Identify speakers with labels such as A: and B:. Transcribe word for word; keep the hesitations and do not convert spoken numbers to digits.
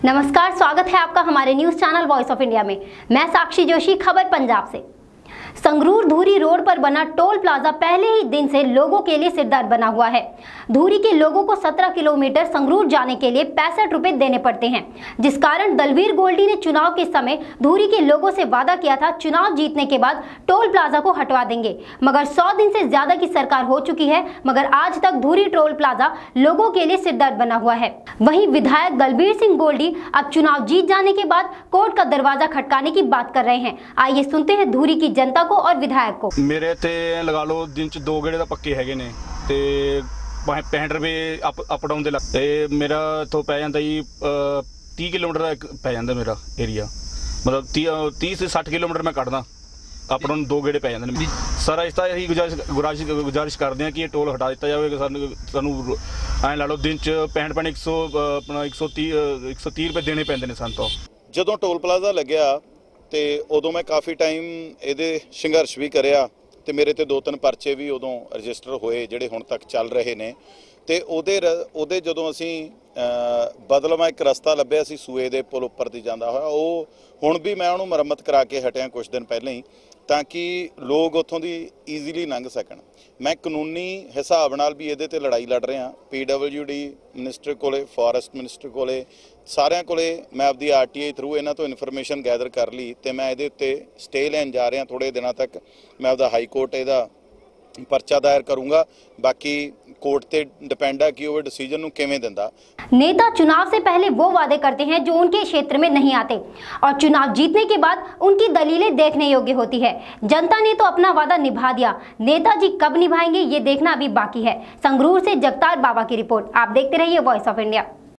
A: नमस्कार, स्वागत है आपका हमारे news channel voice of India में। मैं साक्षी जोशी, खबर पंजाब से। संगरूर धूरी रोड पर बना टोल प्लाजा पहले ही दिन से लोगों के लिए सिरदर्द बना हुआ है। धूरी के लोगों को सत्रह किलोमीटर संगरूर जाने के लिए पैंसठ रुपए देने पड़ते हैं, जिस कारण दलवीर गोल्डी ने चुनाव के समय धूरी के लोगों से वादा किया था चुनाव जीतने के बाद टोल प्लाजा को हटवा देंगे। मगर सौ दिन से ज्यादा की सरकार हो चुकी है, मगर आज तक धूरी टोल प्लाजा लोगों के लिए सिरदर्द बना हुआ है। वहीं विधायक दलबीर सिंह गोल्डी अब चुनाव जीत जाने के बाद कोर्ट का दरवाजा खटकाने की बात कर रहे हैं। आइए सुनते हैं धूरी की जनता को और विधायक को।
B: मेरे ते लगा लो दिन च दो गेड़े दा पक्के हैगे ने ते पैंसठ रुपए अप अप डाउन दे लग ते मेरा इत्थों पै जांदा जी तीस किलोमीटर दा पै जांदा मेरा एरिया, मतलब तीस से साठ किलोमीटर मैं कटदा अप डाउन दो गेड़े पै जांदे ने। सर इसदा यही गुजारिश गुजारिश गुजारिश करते हैं कि ये टोल हटा दिता जाए। सानू सानू ऐ ला लो दिन च पैंसठ पैंसठ एक सौ अपना एक सौ तीह एक सौ तीह रुपए देने पैंदे ने सन। तो
C: ਜਦੋਂ टोल प्लाजा लग्या तो उदों मैं काफ़ी टाइम ये संघर्ष भी करिया तो मेरे ते दो तीन परचे भी उदों रजिस्टर होए जिहड़े हुण तक चल रहे ने। तो उहदे उहदे जदों असीं बदलवा एक रस्ता लभ्या सी सूए दे पुल उपर दी जांदा होया, वो हुण भी मैं उहनूं मुरम्मत करा के हटिया कुछ दिन पहले ही, ताकि लोग उत्थों दी ईजीली लंघ सकन। मैं कानूनी हिसाब नाल भी इहदे ते लड़ाई लड़ रहा। पी डबल्यू डी मिनिस्टर कोले, फॉरेस्ट मिनिस्टर कोले, सारिਆਂ कोले मैं आपदी आर टी आई थ्रू इन्हां तो इन्फॉर्मेशन गैदर कर ली तो मैं इहदे उत्ते स्टे लैन जा रहा। थोड़े दिनों तक मैं आपदा हाई कोर्ट इहदा परचा दायर करूँगा। बाकी कोर्ट ते डिपेंड है कि वो डिसीजन नूं किवें दिंदा।
A: नेता चुनाव से पहले वो वादे करते हैं जो उनके क्षेत्र में नहीं आते और चुनाव जीतने के बाद उनकी दलीलें देखने योग्य होती है। जनता ने तो अपना वादा निभा दिया, नेताजी कब निभाएंगे ये देखना अभी बाकी है। संगरूर से जगतार बाबा की रिपोर्ट। आप देखते रहिए वॉइस ऑफ इंडिया।